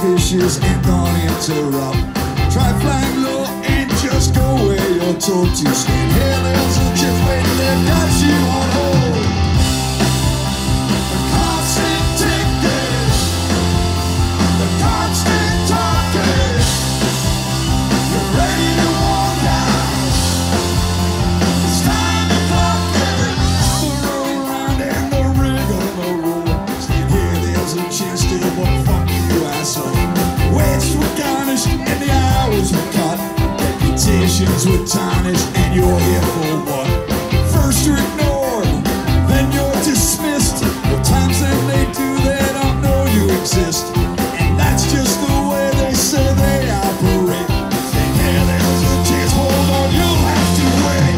vicious and don't interrupt. Try flying low and just go where you're told to. Stand here, there's a chance waiting there, got you on hold. The constant ticking, the constant talking. You're ready to walk out. It's time to clock it. The roll around and the rigmarole. Stand here, there's a chance to what fuck you asshole. Waits were garnished and the hours were cut. Reputations were tarnished and you're here for what? First you're ignored, then you're dismissed. The times that they do, they don't know you exist. And that's just the way they say they operate. Think here, there's a chance, hold on, you'll have to wait.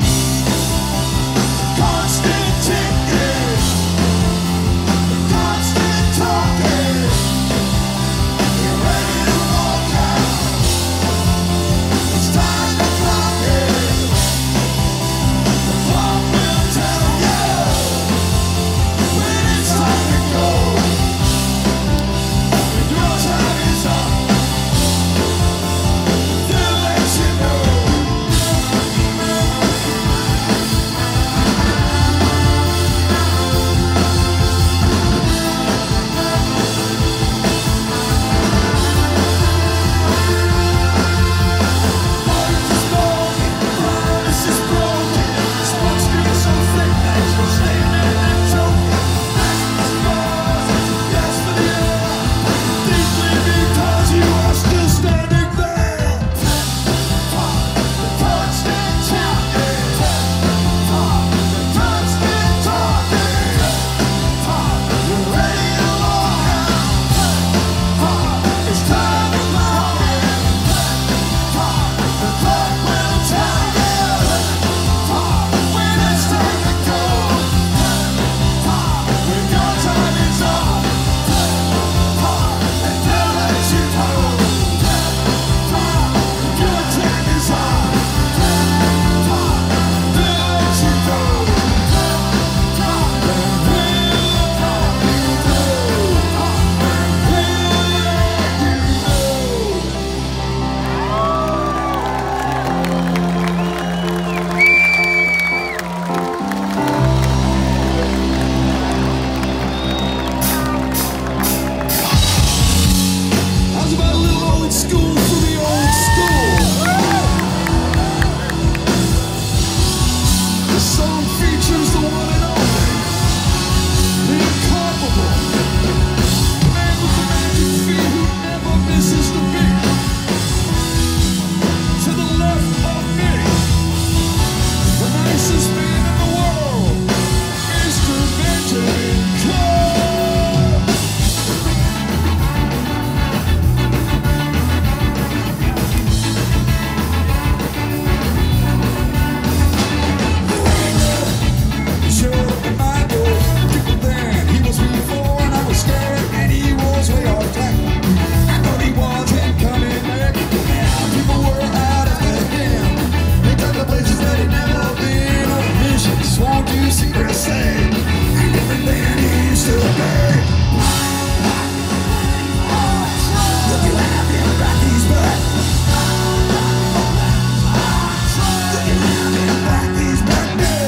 Constant ticking, constant talking. You're ready to walk out. It's time to clock it. The clock will tell you when it's time to go. When your time is up, they'll let you know. Promise is broken. Smoke's getting so thick that you're standing and choking. That's for the air. Deeply because you are still standing there. The constant talking. The constant talking. You're ready to walk out. It's time to clock it. The clock will tell you when it's time to go. When your time is up, and they'll let you know. Your time is up, they'll let you go. How's about a little old school for the old school? This song features the one and only, the incomparable, the man with the magic feet who never misses the beat. To the left of me, the nicest man in the world, Mr. Benjamin Cole. Showed up at my door, different than he was before, and I was scared, and he was way off track. I thought he wasn't coming back, and people were out after him. They took the places that he'd never been on a mission. Swung to secret say, and different than he used to be. Looking at him back his back. Looking at him back his back now.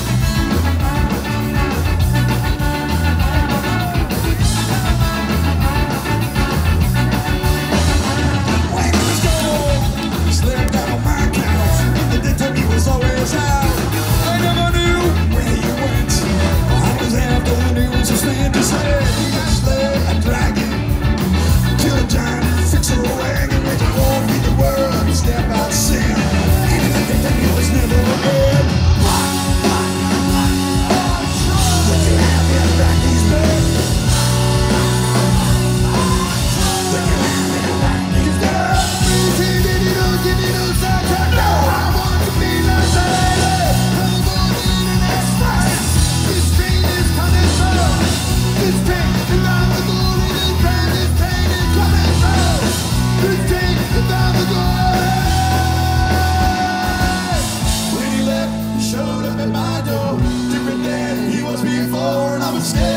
When he was gone, slept out on my couch. The detective he was always out. I never knew where he went. I was after the news, his man just said he got slayed a dragon. Kill a giant, fix a wagon, make a war, feed the world, step out sin. And the detective was never dead. Looking at him back his back. Looking at him back his back. I want to be like that. Nobody in an express. This train is coming through. This train is around the glory. This train is coming through. This train is around the glory. When he left, he showed up at my door. Different than he was before, and I was scared.